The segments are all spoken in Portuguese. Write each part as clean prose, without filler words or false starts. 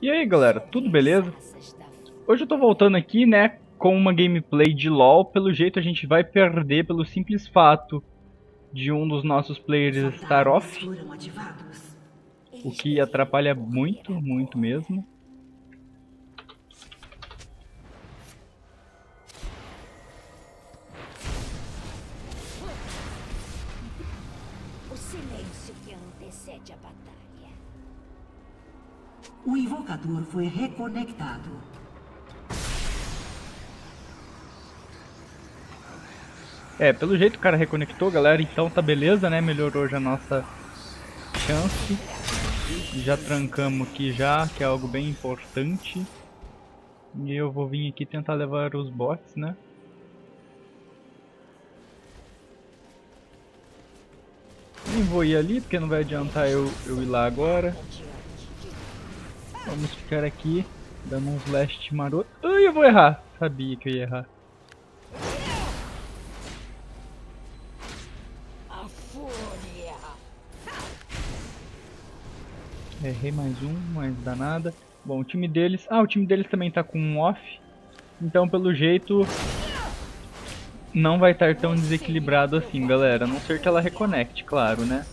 E aí galera, tudo beleza? Hoje eu tô voltando aqui, né, com uma gameplay de LoL. Pelo jeito a gente vai perder pelo simples fato de um dos nossos players estar off, o que atrapalha muito, muito mesmo. O silêncio que antecede a batalha. O invocador foi reconectado. Pelo jeito o cara reconectou, galera, então tá beleza, né? Melhorou já a nossa chance. Já trancamos aqui já, que é algo bem importante. E eu vou vir aqui tentar levar os bots, né? Nem vou ir ali, porque não vai adiantar eu ir lá agora. Vamos ficar aqui, dando uns last maroto. Ai, eu vou errar! Sabia que eu ia errar. A fúria. Errei mais um, mas dá nada. Bom, o time deles... o time deles também tá com um off. Então, pelo jeito, não vai estar tão desequilibrado assim, galera. A não ser que ela reconecte, claro, né?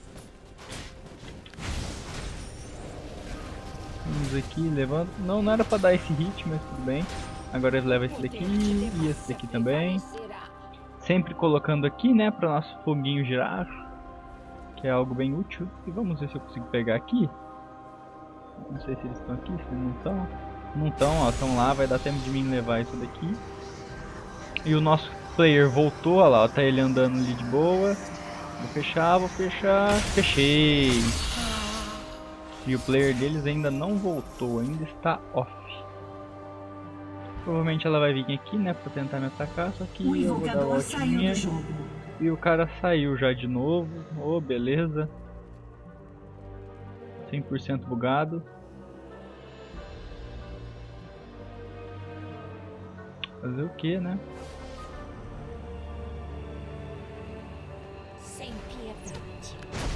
Vamos aqui, levando. Não era pra dar esse hit, mas tudo bem. Agora ele leva esse daqui e esse daqui também. Sempre colocando aqui, né, para nosso foguinho girar, que é algo bem útil. E vamos ver se eu consigo pegar aqui. Não sei se eles estão aqui, se não estão. Não estão, ó, estão lá, vai dar tempo de mim levar isso daqui. E o nosso player voltou, ó lá, ó, tá ele andando ali de boa. Vou fechar, fechei. E o player deles ainda não voltou, ainda está off. Provavelmente ela vai vir aqui, né, pra tentar me atacar, só que eu vou dar a voltinha. E o cara saiu já de novo. Oh, beleza. 100% bugado. Fazer o que, né? Sem piedade.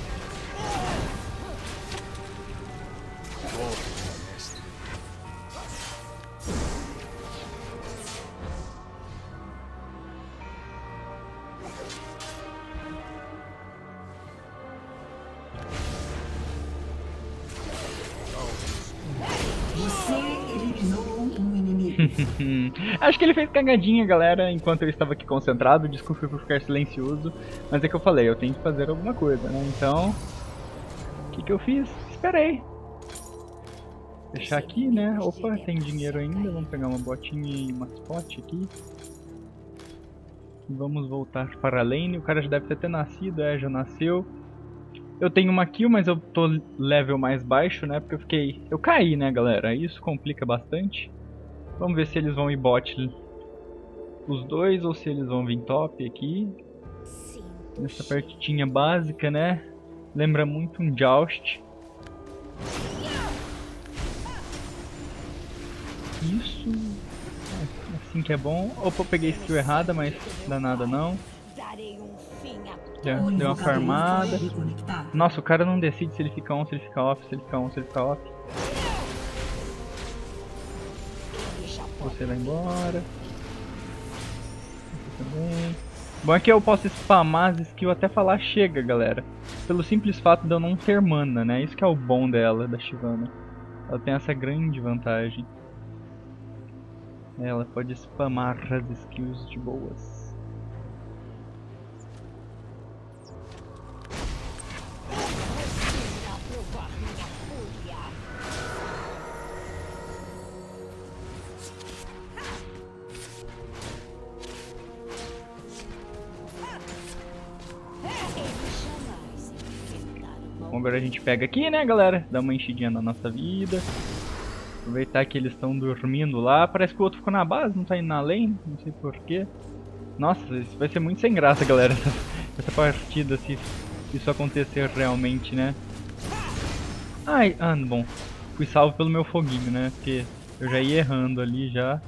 Você eliminou um inimigo. Acho que ele fez cagadinha, galera, enquanto eu estava aqui concentrado. Desculpe por ficar silencioso, mas é que eu falei, eu tenho que fazer alguma coisa, né? Então, o que eu fiz? Esperei. Fechar aqui, né? Opa, tem dinheiro ainda. Vamos pegar uma botinha e uma spot aqui. E vamos voltar para a lane. O cara já deve ter nascido, já nasceu. Eu tenho uma kill, mas eu tô level mais baixo, né? Porque eu caí, né, galera? Isso complica bastante. Vamos ver se eles vão ir bot os dois ou se eles vão vir top aqui. Nessa partidinha básica, né? Lembra muito um Joust. Isso. Assim que é bom. Opa, eu peguei skill errada, mas não dá nada não. Já deu uma farmada. Nossa, o cara não decide se ele fica on, se ele fica off, se ele fica on, se ele fica off. Você vai embora. Você também. Bom é que eu posso spamar as skills até falar chega, galera. Pelo simples fato de eu não ter mana, né? Isso que é o bom dela, da Shyvana. Ela tem essa grande vantagem. Ela pode spamar as skills de boas. Bom, agora a gente pega aqui, né, galera? Dá uma enchidinha na nossa vida. Aproveitar que eles estão dormindo lá. Parece que o outro ficou na base, não tá indo na lane. Não sei porquê. Nossa, isso vai ser muito sem graça, galera. Essa partida, se isso acontecer realmente, né? Ai, bom. Fui salvo pelo meu foguinho, né? Porque eu já ia errando ali já.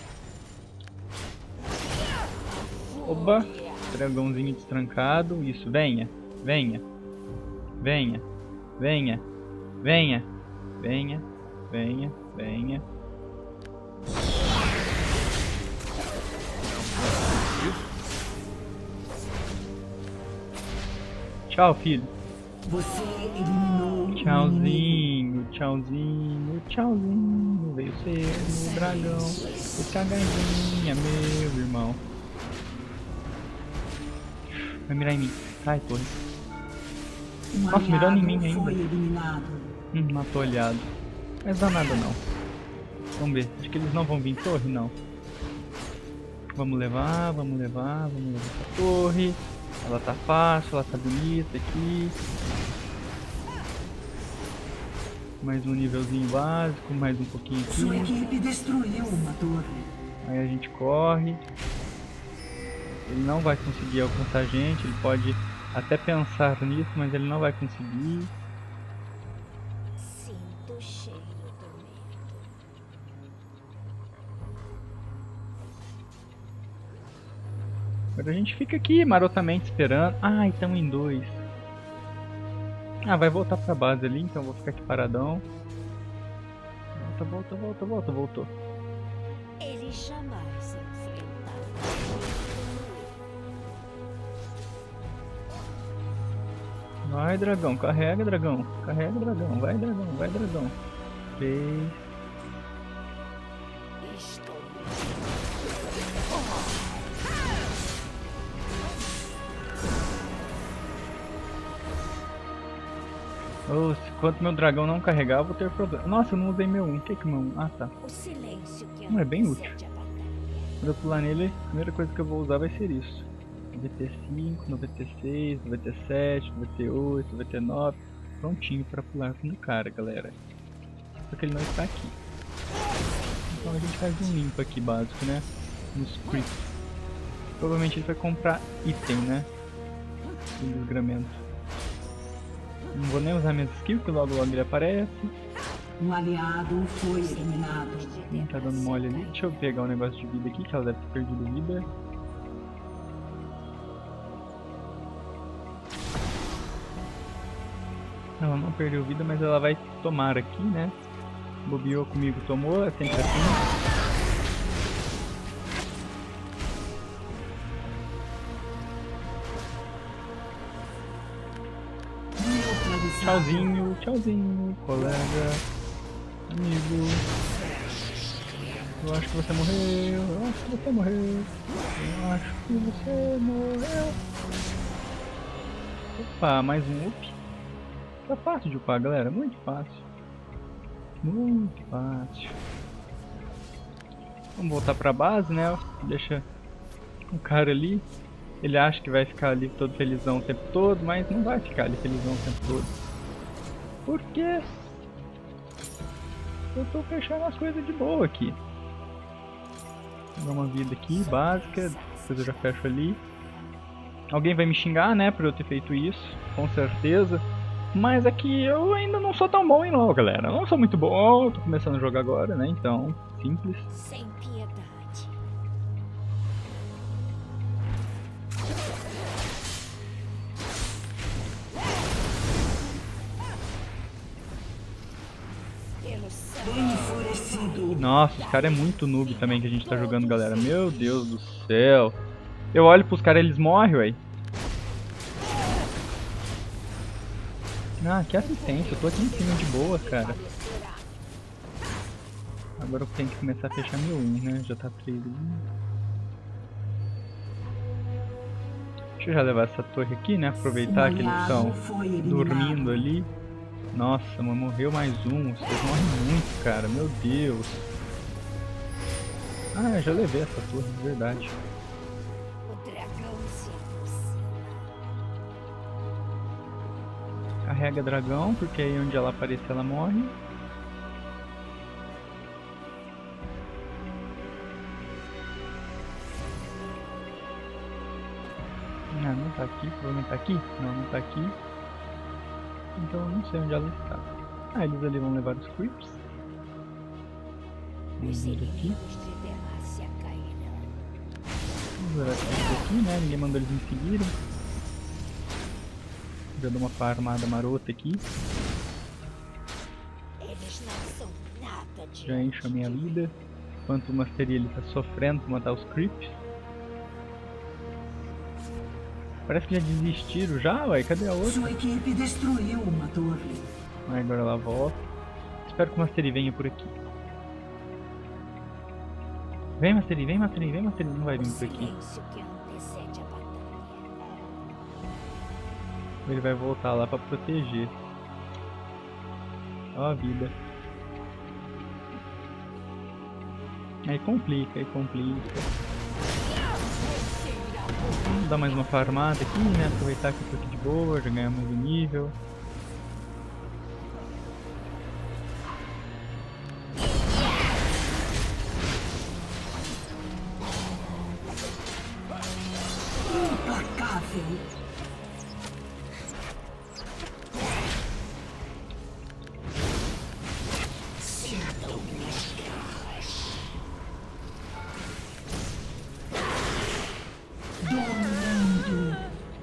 Oba! Dragãozinho destrancado. Isso, venha. Venha. Venha. Venha. Venha. Venha. venha, venha. Tchau, filho. Você eliminou um Tchauzinho, inimigo. tchauzinho, tchauzinho. Veio ser o dragão. O cagadinha, meu irmão. Vai mirar em mim. Cai, torre. Um Nossa, mirando em mim aliado ainda. foi eliminado. Matou aliado. Mas dá nada não. Vamos ver. Acho que eles não vão vir em torre, não. Vamos levar, vamos levar, vamos levar essa torre. Ela tá fácil, ela tá bonita aqui. Mais um nívelzinho básico, mais um pouquinho Sua aqui. equipe destruiu uma torre. Aí a gente corre. Ele não vai conseguir alcançar a gente, ele pode até pensar nisso, mas ele não vai conseguir. Sinto o cheiro do medo. Agora a gente fica aqui marotamente esperando. Ah, estamos em 2. Ah, vai voltar pra base ali, então eu vou ficar aqui paradão. Volta, volta, volta, volta, voltou. Ele jamais enfrentaram. Vai, dragão, carrega, dragão. Carrega, dragão. Vai, dragão, vai, dragão. 3. Estou Oh, enquanto meu dragão não carregar, eu vou ter problema. Nossa, eu não usei meu 1. O que é que meu 1? Ah, tá. o silêncio que Não, é bem antecede a batalha. Quando eu pular nele, a primeira coisa que eu vou usar vai ser isso. 95, 96, 97, 98, 99. Prontinho pra pular no cara, galera. Só que ele não está aqui. Então a gente faz um limpo aqui básico, né? No script. Provavelmente ele vai comprar item, né? Um desgramento. Não vou nem usar minhas skills, que logo logo ele aparece. Um aliado foi eliminado. Tá dando mole ali. Deixa eu pegar um negócio de vida aqui, que ela deve ter perdido vida. Ela não perdeu vida, mas ela vai tomar aqui, né? Bobeou comigo, tomou, é sempre assim. Tchauzinho, tchauzinho, colega, amigo. Eu acho que você morreu, eu acho que você morreu, eu acho que você morreu. Opa, mais um up. Tá fácil de upar, galera, muito fácil. Muito fácil. Vamos voltar pra base, né? Deixa o cara ali. Ele acha que vai ficar ali todo felizão o tempo todo, mas não vai ficar ali felizão o tempo todo. Por quê? Eu tô fechando as coisas de boa aqui. Vou dar uma vida aqui, básica. Depois eu já fecho ali. Alguém vai me xingar, né, por eu ter feito isso, com certeza. Mas aqui eu ainda não sou tão bom em LoL, galera. Eu não sou muito bom, eu tô começando a jogar agora, né, então, simples. Sem piedade. Pelo sangue. Enfurecido. Nossa, os caras é muito noob também que a gente tá jogando, galera. Meu Deus do céu. Eu olho pros caras e eles morrem, ué. Ah, que assistência. Eu tô aqui em cima de boa, cara. Agora eu tenho que começar a fechar meu 1, né? Já tá 3 ali. Deixa eu já levar essa torre aqui, né? Aproveitar que eles estão dormindo ali. Nossa, mas morreu mais um. Vocês morrem muito, cara. Meu Deus. Ah, eu já levei essa torre, de verdade. O dragão se aproxima. Carrega dragão, porque aí onde ela aparecer ela morre. Ah, não tá aqui, provavelmente tá aqui? Não, não tá aqui. Então eu não sei onde ela está. Ah, eles ali vão levar os creeps. Os Vamos ver aqui. inimigos de Demacia cairão. Vamos ver aqui, né? Ninguém mandou eles me seguirem. Já dou uma farmada marota aqui. Eles não são nada de Já encho a minha vida. Enquanto o Mastery ele tá sofrendo pra matar os creeps. Parece que já desistiram já, ué. Cadê a outra? Sua equipe destruiu uma torre. Agora ela volta. Espero que o Mastery venha por aqui. Vem, Mastery, vem, Mastery, vem, Mastery. Não vai vir por aqui. silêncio que antecede a batalha. Ele vai voltar lá pra proteger. Ó a vida. Aí complica, aí complica. Vamos dar mais uma farmada aqui, né? Aproveitar que eu tô aqui de boa, já ganhamos um nível. Implacável. Dominando.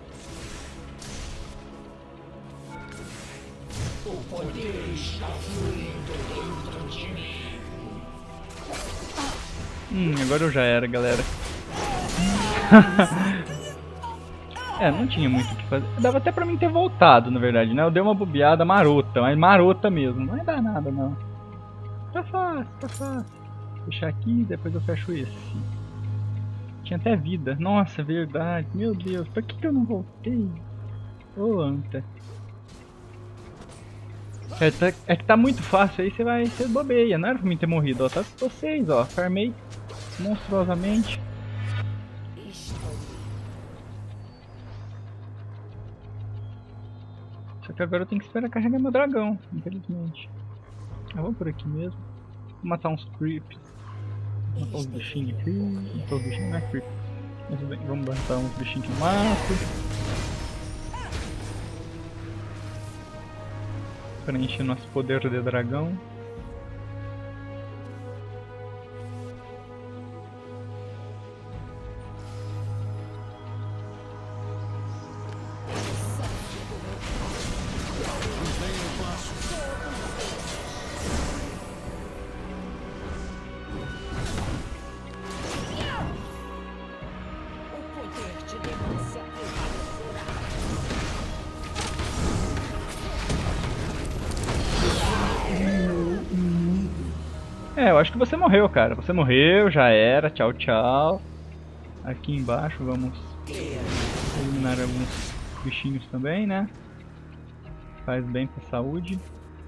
Agora eu já era, galera. Não tinha muito o que fazer. Dava até pra mim ter voltado, na verdade, né? Eu dei uma bobeada marota, mas marota mesmo. Não vai dar nada, não. Tá fácil, tá fácil. Fechar aqui, depois eu fecho esse. Tinha até vida. Nossa, verdade. Meu Deus, por que eu não voltei? Ô, anta. É que tá muito fácil aí, você bobeia. Não era pra mim ter morrido, ó. Tá vocês, ó. Farmei monstruosamente. Só que agora eu tenho que esperar carregar meu dragão, infelizmente. Vamos por aqui mesmo. Vou matar uns creeps. Matar uns bichinhos aqui. Matar os bichinhos, não é creep. Mas bem, vamos matar uns bichinhos que eu mato. Para encher nosso poder de dragão. Eu acho que você morreu, cara. Você morreu, já era. Tchau, tchau. Aqui embaixo vamos eliminar alguns bichinhos também, né? Faz bem pra saúde.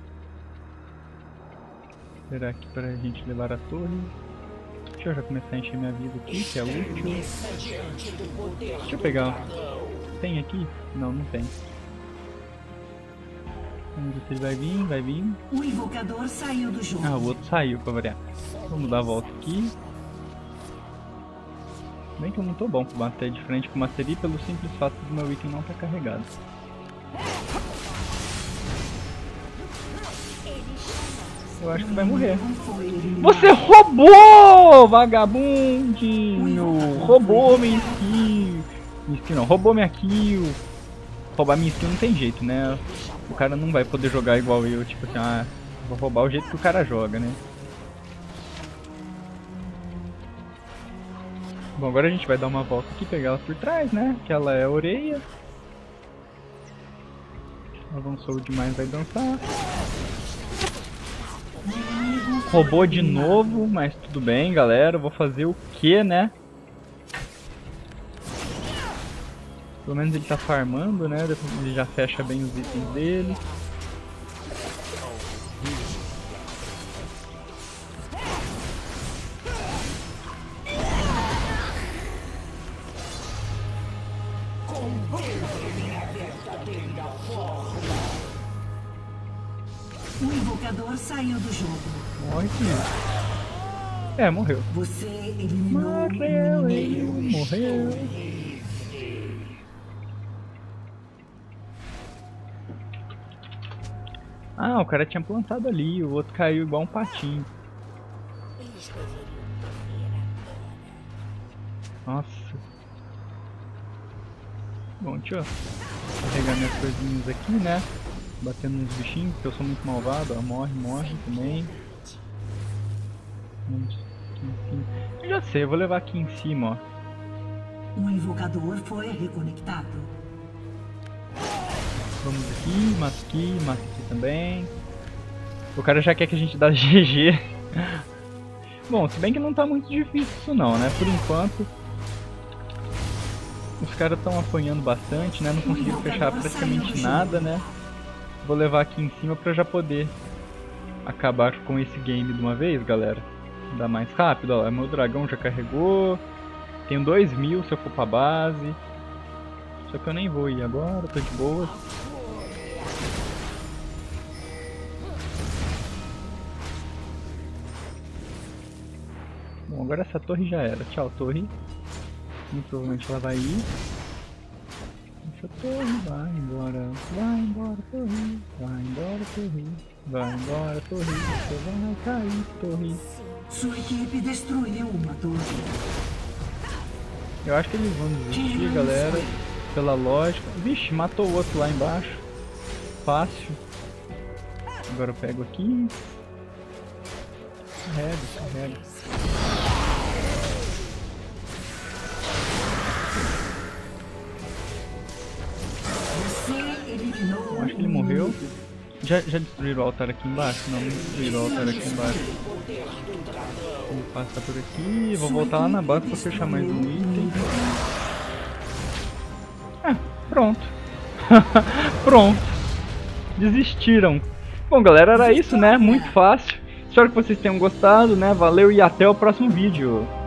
Esperar aqui pra gente levar a torre. Deixa eu já começar a encher minha vida aqui, que é útil. Deixa eu pegar. Tem aqui? Não, não tem. Vamos ver se ele vai vir, vai vir. O invocador saiu do jogo. O outro saiu pra variar. Vamos dar a volta aqui. Bem que eu não tô bom pra bater de frente com o Mastery pelo simples fato do meu item não estar carregado. Eu acho que vai morrer. Você roubou, vagabundinho! Roubou minha skill. Não, roubou minha kill. Roubar minha skill não tem jeito, né? O cara não vai poder jogar igual eu, tipo assim, vou roubar o jeito que o cara joga, né? Bom, agora a gente vai dar uma volta aqui, pegar ela por trás, né? Que ela é a orelha. Avançou demais, vai dançar. Roubou de novo, mas tudo bem, galera. Eu vou fazer o que, né? Pelo menos ele tá farmando, né? Depois ele já fecha bem os itens dele. O invocador saiu do jogo. Morre sim. Morreu. Você eliminou Morreu, o ele inimigo. morreu. O cara tinha plantado ali, o outro caiu igual um patinho. Eles deveriam morrer agora. Nossa. Bom, deixa eu carregar minhas coisinhas aqui, né? Batendo nos bichinhos, porque eu sou muito malvado. Ó, morre também. Aqui em cima. Eu já sei, eu vou levar aqui em cima, ó. Um invocador foi reconectado. Vamos aqui, mata aqui também. O cara já quer que a gente dá GG. Bom, se bem que não tá muito difícil isso não, né? Por enquanto, os caras estão apanhando bastante, né? Não conseguiram fechar praticamente nada, né? Vou levar aqui em cima pra já poder acabar com esse game de uma vez, galera. Dá mais rápido, ó. Meu dragão já carregou. Tenho 2000 se eu for pra base. Só que eu nem vou ir agora, tô de boa. Bom, agora essa torre já era. Tchau, torre. Muito provavelmente ela vai ir. Essa torre vai embora. Vai embora, torre. Vai embora, torre. Vai embora, torre. Você vai cair, torre. Sua equipe destruiu uma torre. Eu acho que eles vão desistir, galera. Pela lógica. Vixe, matou o outro lá embaixo. Fácil. Agora eu pego aqui. Carrega. Acho que ele morreu. Já destruíram o altar aqui embaixo? Não destruíram o altar aqui embaixo. Vou passar por aqui. Vou voltar lá na base pra fechar mais um item. Pronto. Pronto. Desistiram. Bom, galera, era isso, né? Muito fácil. Espero que vocês tenham gostado, né? Valeu e até o próximo vídeo.